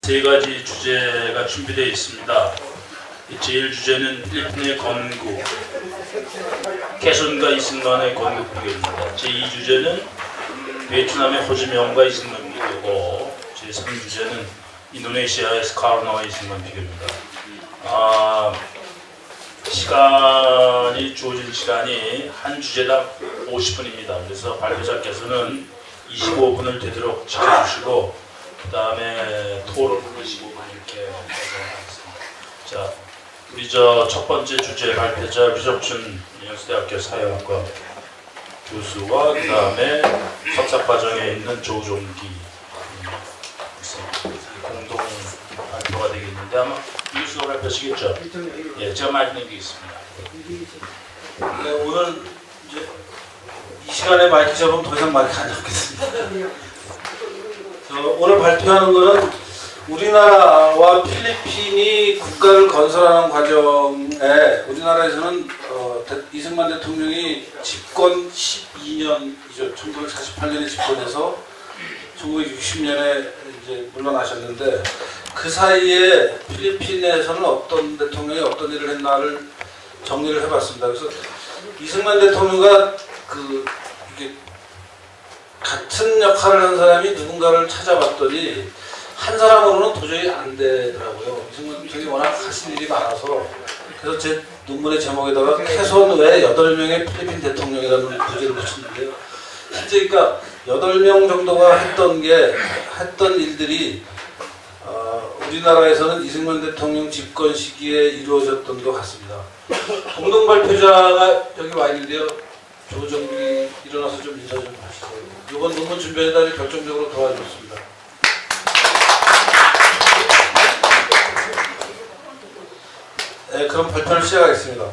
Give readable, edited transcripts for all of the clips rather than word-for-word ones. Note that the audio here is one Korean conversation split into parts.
세 가지 주제가 준비되어 있습니다. 제일 주제는 필리핀의 건국, 캐손과 이승만의 건국 비교입니다. 제2 주제는 베트남의 호지명과 이승만 비교고, 제3 주제는 인도네시아의 스카르노와 이승만 비교입니다. 시간이 주어진 시간이 한 주제당 50분입니다. 그래서 발표자께서는 25분을 되도록 지켜주시고, 그 다음에 토론을 15분 이렇게 하겠습니다. 자, 우리 첫 번째 주제 발표자 류석준 연세대학교 사회학과 교수와 그 다음에 석사과정에 있는 조종기 공동 발표가 되겠는데 아마 교수가 발표하시겠죠? 예, 제가 말씀드리겠습니다. 네, 오늘 이제 이 시간에 마이크 잡으면 더 이상 마이크 안 잡겠습니다. 오늘 발표하는 것은 우리나라와 필리핀이 국가를 건설하는 과정에 우리나라에서는 이승만 대통령이 집권 12년이죠. 1948년에 집권해서 1960년에 이제 물러나셨는데 그 사이에 필리핀에서는 어떤 대통령이 어떤 일을 했나를 정리를 해봤습니다. 그래서 이승만 대통령과 이게 같은 역할을 한 사람이 누군가를 찾아봤더니 한 사람으로는 도저히 안 되더라고요. 이승만 대통령이 워낙 하신 일이 많아서 그래서 제 논문의 제목에다가 캐손 외 8명의 필리핀 대통령이라는 부제를 붙였는데요. 실제 그러니까 8명 정도가 했던 일들이 우리나라에서는 이승만 대통령 집권 시기에 이루어졌던 것 같습니다. 공동 발표자가 여기 와 있는데요. 조정기 일어나서 좀 인사 좀 하시죠. 이번 논문 준비에다 결정적으로 도와주셨습니다. 네, 그럼 발표를 시작하겠습니다.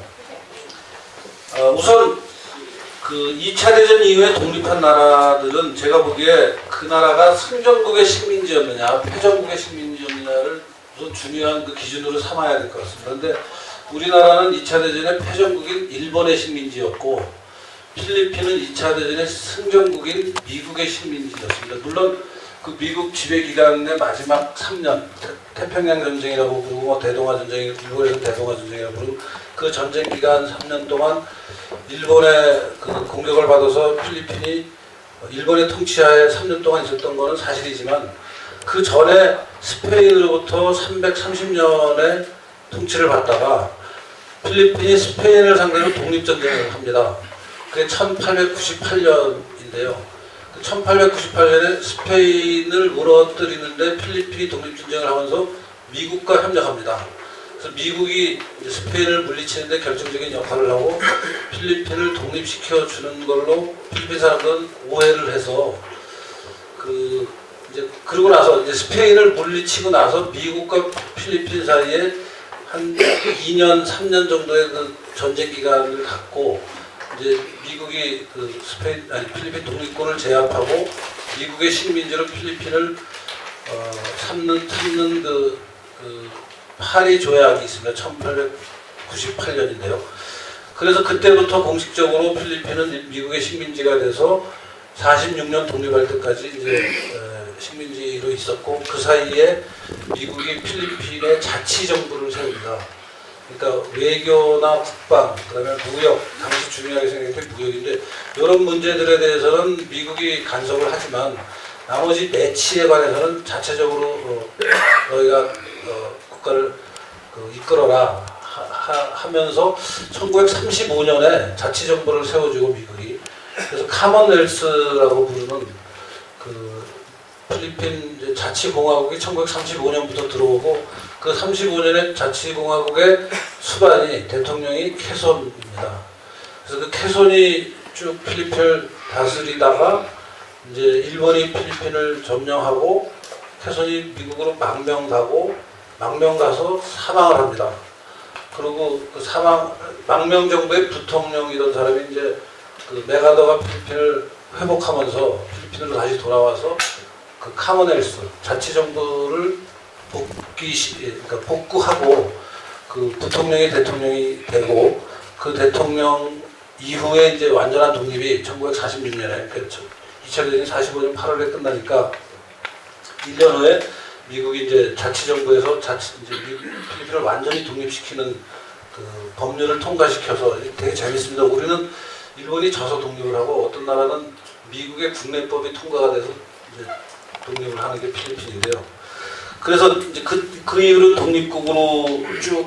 우선 2차 대전 이후에 독립한 나라들은 제가 보기에 그 나라가 승전국의 식민지였느냐, 패전국의 식민지였느냐를 우선 중요한 기준으로 삼아야 될 것 같습니다. 그런데 우리나라는 2차 대전의 패전국인 일본의 식민지였고 필리핀은 2차 대전의 승전국인 미국의 식민지였습니다. 물론 그 미국 지배 기간의 마지막 3년, 태평양 전쟁이라고 부르고 대동아 전쟁이, 일본에서 대동아 전쟁이라고 부르고 그 전쟁 기간 3년 동안 일본의 공격을 받아서 필리핀이 일본의 통치하에 3년 동안 있었던 것은 사실이지만 그 전에 스페인으로부터 330년의 통치를 받다가 필리핀이 스페인을 상대로 독립전쟁을 합니다. 그게 1898년인데요. 1898년에 스페인을 무너뜨리는데 필리핀이 독립전쟁을 하면서 미국과 협력합니다. 그래서 미국이 스페인을 물리치는데 결정적인 역할을 하고 필리핀을 독립시켜주는 걸로 필리핀 사람들은 오해를 해서 그러고 나서 이제 스페인을 물리치고 나서 미국과 필리핀 사이에 한 2년, 3년 정도의 전쟁 기간을 갖고 이제 미국이 필리핀 독립군을 제압하고 미국의 식민지로 필리핀을 삼는 파리 조약이 있습니다. 1898년인데요. 그래서 그때부터 공식적으로 필리핀은 미국의 식민지가 돼서 46년 독립할 때까지 이제 식민지로 있었고 그 사이에 미국이 필리핀의 자치정부를 세웁니다. 그러니까 외교나 국방, 그다음에 무역, 당시 중요하게 생각했던 무역인데 이런 문제들에 대해서는 미국이 간섭을 하지만 나머지 내치에 관해서는 자체적으로 너희가 국가를 이끌어라 하면서 1935년에 자치정부를 세워주고 미국이 그래서 카먼웰스라고 부르는 필리핀 자치공화국이 1935년부터 들어오고 그 35년의 자치공화국의 수반이 대통령이 캐손입니다. 그래서 그 캐손이 쭉 필리핀을 다스리다가 이제 일본이 필리핀을 점령하고 캐손이 미국으로 망명 가서 사망을 합니다. 그리고 망명 정부의 부통령이던 사람이 이제 메가더가 필리핀을 회복하면서 필리핀으로 다시 돌아와서 카먼웰스 자치정부를 복구하고 부통령이 대통령이 되고 그 대통령 이후에 이제 완전한 독립이 1946년에 2차 대전이 45년 8월에 끝나니까 1년 후에 미국이 이제 자치정부에서 이제 필리핀을 완전히 독립시키는 그 법률을 통과시켜서 되게 재밌습니다. 우리는 일본이 져서 독립을 하고 어떤 나라는 미국의 국내법이 통과가 돼서 이제 독립을 하는 게 필리핀인데요. 그래서 이제 그 이후로 독립국으로 쭉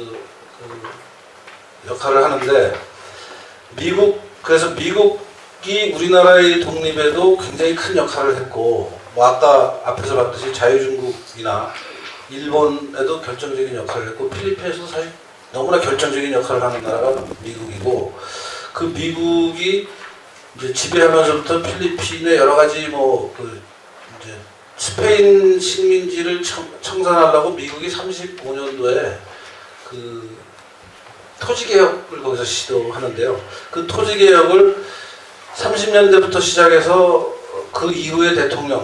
역할을 하는데 그래서 미국이 우리나라의 독립에도 굉장히 큰 역할을 했고, 뭐 아까 앞에서 봤듯이 자유중국이나 일본에도 결정적인 역할을 했고, 필리핀에서도 사실 너무나 결정적인 역할을 하는 나라가 미국이고, 그 미국이 이제 지배하면서부터 필리핀의 여러 가지 이제 스페인 식민지를 청산하려고 미국이 35년도에 그 토지개혁을 거기서 시도하는데요. 그 토지개혁을 30년대부터 시작해서 그 이후의 대통령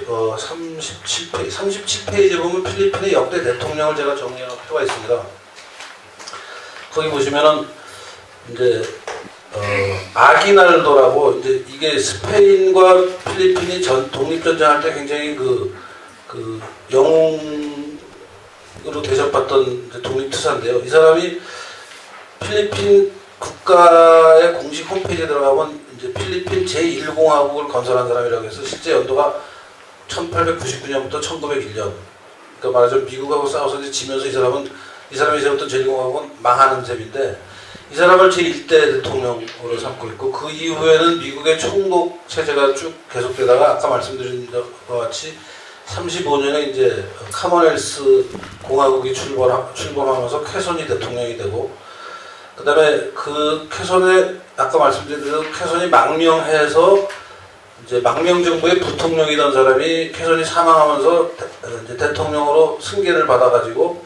37페이지에 보면 필리핀의 역대 대통령을 제가 정리할 필요가 있습니다. 거기 보시면은 이제 아기날도라고, 이제 이게 스페인과 필리핀이 독립전쟁할 때 굉장히 그 영웅으로 대접받던 독립투사인데요. 이 사람이 필리핀 국가의 공식 홈페이지에 들어가면 이제 필리핀 제1공화국을 건설한 사람이라고 해서 실제 연도가 1899년부터 1901년. 그러니까 말하자면 미국하고 싸워서 이제 지면서 이 사람이 세웠던 제1공화국은 망하는 셈인데, 이 사람을 제1대 대통령으로 삼고 있고, 그 이후에는 미국의 총독 체제가 쭉 계속되다가 아까 말씀드린 것과 같이 35년에 이제 카머웰스 공화국이 출범하면서 쾌손이 대통령이 되고, 그 다음에 그 쾌손에 아까 말씀드린 대로 쾌손이 망명해서 이제 망명정부의 부통령이던 사람이 쾌손이 사망하면서 이제 대통령으로 승계를 받아가지고,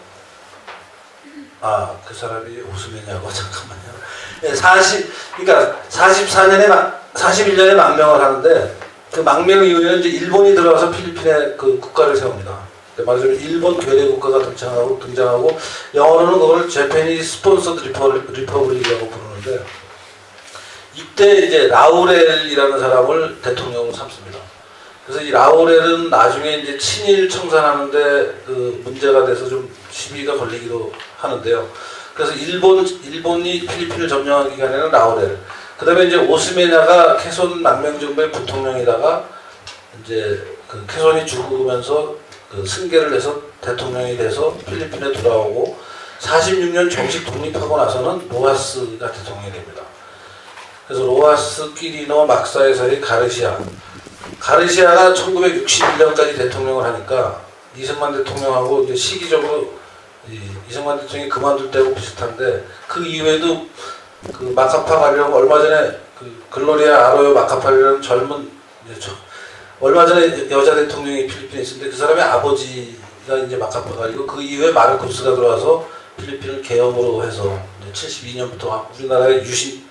그 사람이 오스맨이하고 잠깐만요. 네, 그러니까 41년에 망명을 하는데, 그 망명 이후에는 이제 일본이 들어와서 필리핀에 그 국가를 세웁니다. 말하자면 일본 괴뢰 국가가 등장하고 영어로는 그걸 Japanese Sponsored Republic이라고 부르는데, 이때 이제 라우렐이라는 사람을 대통령으로 삼습니다. 그래서 이 라우렐은 나중에 이제 친일 청산하는데 그 문제가 돼서 좀 시비가 걸리기도 하는데요. 그래서 일본이 필리핀을 점령한 기간에는 라우렐, 그 다음에 이제 오스메냐가 쾌손 망명정부의 부통령이다가 이제 그 쾌손이 죽으면서 그 승계를 해서 대통령이 돼서 필리핀에 돌아오고, 46년 정식 독립하고 나서는 로하스가 대통령이 됩니다. 그래서 로하스, 끼리노, 막사의 사이 가르시아가 1961년까지 대통령을 하니까 이승만 대통령하고 이제 시기적으로 이승만 대통령이 그만둘 때하고 비슷한데, 그 이후에도 그 마카파 가리라고 얼마 전에 그 글로리아 아로요 마카파리라는 젊은 얼마 전에 여자 대통령이 필리핀에 있었는데, 그 사람의 아버지가 이제 마카파 가리고, 그 이후에 마르코스가 들어와서 필리핀을 계엄으로 해서 72년부터 우리나라의 유신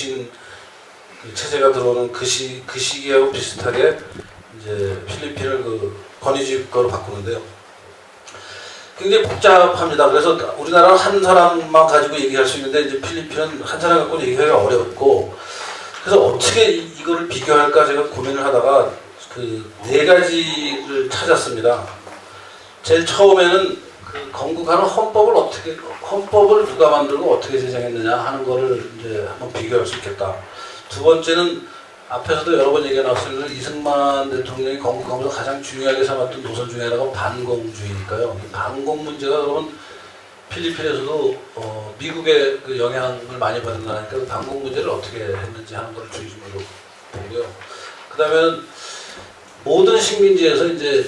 체제가 들어오는 그 시기하고 비슷하게 이제 필리핀을 그 권위주의 국가로 바꾸는데요. 굉장히 복잡합니다. 그래서 우리나라는 한 사람만 가지고 얘기할 수 있는데, 이제 필리핀은 한 사람 갖고 얘기하기가 어렵고, 그래서 어떻게 이거를 비교할까 제가 고민을 하다가 그 4가지를 찾았습니다. 제일 처음에는 그 건국하는 헌법을 누가 만들고 어떻게 제정했느냐 하는 거를 이제 한번 비교할 수 있겠다. 두 번째는 앞에서도 여러 번 얘기가 나왔습니다. 이승만 대통령이 건국하면서 가장 중요하게 삼았던 노선 중에 하나가 반공주의니까요. 반공 문제가 그러면 필리핀에서도 미국의 그 영향을 많이 받은 나라니까 그 반공 문제를 어떻게 했는지 하는 걸 중심으로 보고요. 그 다음에는 모든 식민지에서 이제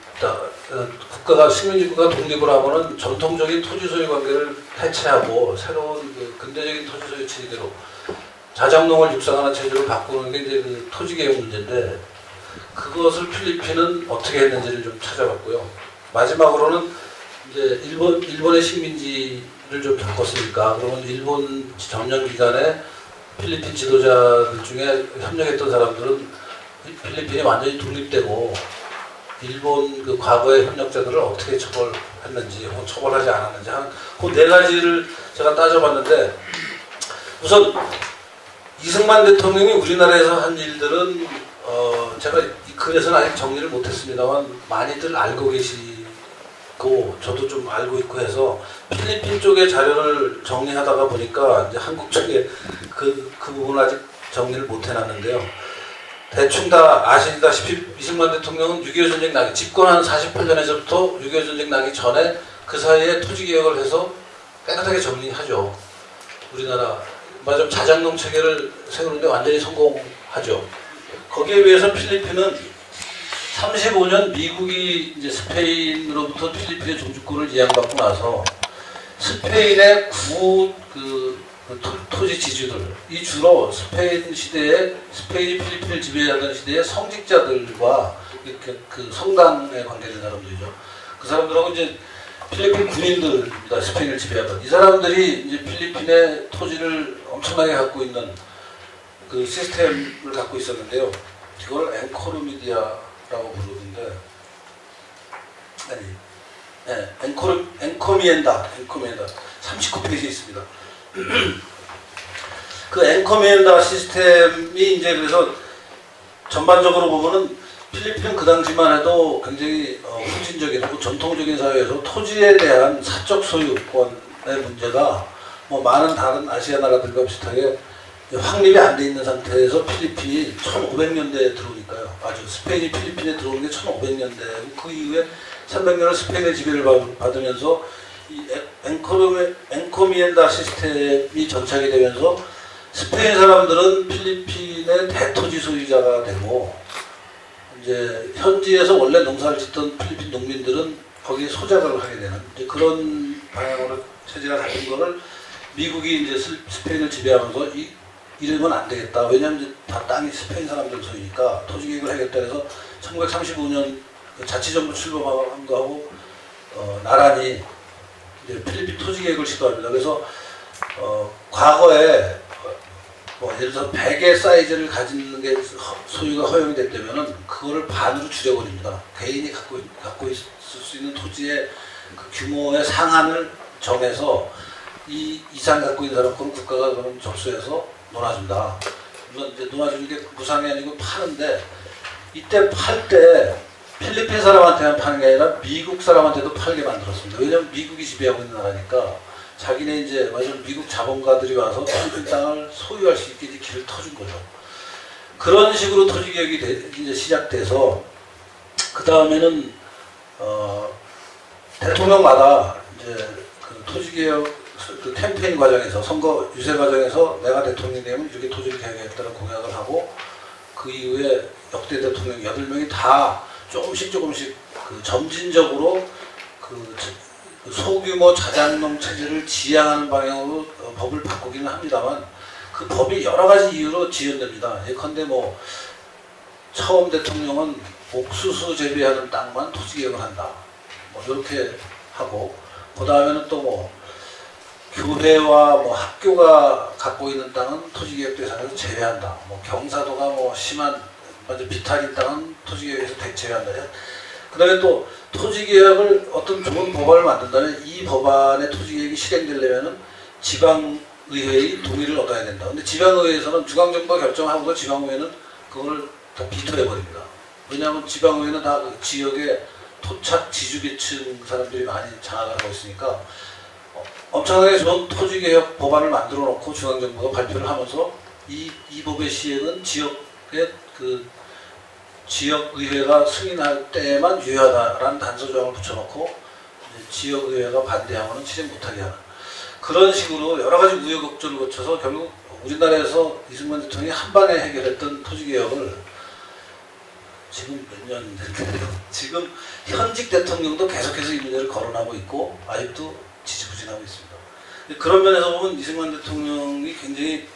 식민지 국가가 독립을 하면은 전통적인 토지 소유 관계를 해체하고 새로운 그 근대적인 토지 소유 체제로 자장농을 육성하는 체제로 바꾸는 게 이제 그 토지개혁 문제인데, 그것을 필리핀은 어떻게 했는지를 좀 찾아봤고요. 마지막으로는 이제 일본의 식민지를 좀 겪었으니까, 그러면 일본 점령 기간에 필리핀 지도자들 중에 협력했던 사람들은 필리핀이 완전히 독립되고 일본 그 과거의 협력자들을 어떻게 처벌했는지 혹은 처벌하지 않았는지 하는 그 4가지를 제가 따져봤는데, 우선 이승만 대통령이 우리나라에서 한 일들은 제가 이 글에서는 아직 정리를 못했습니다만 많이들 알고 계시는 있고 저도 좀 알고 있고 해서 필리핀 쪽의 자료를 정리하다가 보니까 이제 한국 쪽에 그 부분을 아직 정리를 못 해놨는데요. 대충 다 아시다시피 이승만 대통령은 6.25 전쟁 나기 집권한 48년에서부터 6.25 전쟁 나기 전에 그 사이에 토지개혁을 해서 깨끗하게 정리하죠. 우리나라 맞아 자장농 체계를 세우는데 완전히 성공하죠. 거기에 비해서 필리핀은 35년 미국이 이제 스페인으로부터 필리핀의 종주권을 이양받고 나서 스페인의 토지 지주들이 주로 스페인이 필리핀을 지배하던 시대의 성직자들과 그 성당에 관계된 사람들이죠. 그 사람들하고 이제 필리핀 군인들입니다. 스페인을 지배하던 이 사람들이 이제 필리핀의 토지를 엄청나게 갖고 있는 그 시스템을 갖고 있었는데요. 이걸 앵코르미디아라고 부르는데 앵코미엔다 39페이지에 있습니다. 그 앵코미엔다 시스템이 이제 그래서 전반적으로 보면은 필리핀은 그 당시만 해도 굉장히 후진적이고 전통적인 사회에서 토지에 대한 사적 소유권의 문제가 뭐 많은 다른 아시아 나라들과 비슷하게 확립이 안 돼 있는 상태에서 필리핀이 1500년대에 들어오니까요. 아주 스페인이 필리핀에 들어온 게 1500년대. 그 이후에 300년을 스페인의 지배를 받으면서 이 앵코미엔다 시스템이 정착이 되면서 스페인 사람들은 필리핀의 대토지 소유자가 되고 이제 현지에서 원래 농사를 짓던 필리핀 농민들은 거기에 소작을 하게 되는 이제 그런 방향으로 체제가 잡힌 거를 미국이 이제 스페인을 지배하면서 이러면 안 되겠다. 왜냐하면 이제 다 땅이 스페인 사람들 소유니까 토지개혁을 하겠다 해서 1935년 자치정부 출범한 거하고 나란히 이제 필리핀 토지개혁을 시도합니다. 그래서 과거에 뭐 예를 들어서 100의 사이즈를 가지는 게 소유가 허용이 됐다면은 그거를 반으로 줄여버립니다. 개인이 갖고 있을 수 있는 토지의 그 규모의 상한을 정해서 이 이상 갖고 있는 사람 그럼 국가가 그럼 접수해서 놀아준다. 물론 이제 놀아주는 게 무상이 아니고 파는데 이때 팔 때 필리핀 사람한테만 파는 게 아니라 미국 사람한테도 팔게 만들었습니다. 왜냐하면 미국이 지배하고 있는 나라니까 자기네 이제 완전 미국 자본가들이 와서 필리핀 땅을 소유할 수 있게 길을 터준 거죠. 그런 식으로 토지 개혁이 이제 시작돼서 그 다음에는 대통령마다 이제 그 토지 개혁 그 캠페인 과정에서 선거 유세 과정에서 내가 대통령이 되면 이렇게 토지를 개혁하겠다는 공약을 하고 그 이후에 역대 대통령 8명이 다 조금씩 그 점진적으로 그 소규모 자장농 체제를 지향하는 방향으로 법을 바꾸기는 합니다만 그 법이 여러 가지 이유로 지연됩니다. 예컨대 뭐 처음 대통령은 옥수수 재배하는 땅만 토지개혁을 한다. 뭐 이렇게 하고 그 다음에는 또 뭐 교회와 뭐 학교가 갖고 있는 땅은 토지개혁 대상에서 제외한다. 뭐 경사도가 뭐 심한 완전 비탈인 땅은 토지개혁에서 제외한다. 그 다음에 또 토지개혁을 어떤 좋은 법안을 만든다면 이 법안의 토지개혁이 실행되려면 지방의회의 동의를 얻어야 된다. 근데 지방의회에서는 중앙정부가 결정하고도 지방의회는 그걸 다 비토해버립니다. 왜냐하면 지방의회는 다 그 지역의 토착 지주계층 사람들이 많이 장악을 하고 있으니까 엄청나게 좋은 토지개혁 법안을 만들어 놓고 중앙정부가 발표를 하면서 이 법의 시행은 지역의 그 지역의회가 승인할 때만 유효하다라는 단서조항을 붙여놓고 지역의회가 반대하면 실행 못하게 하는 그런 식으로 여러 가지 우여곡절을 거쳐서 결국 우리나라에서 이승만 대통령이 한 방에 해결했던 토지개혁을 지금 몇 년 됐는데요. 지금 현직 대통령도 계속해서 이 문제를 거론하고 있고 아직도 지지부진하고 있습니다. 그런 면에서 보면 이승만 대통령이 굉장히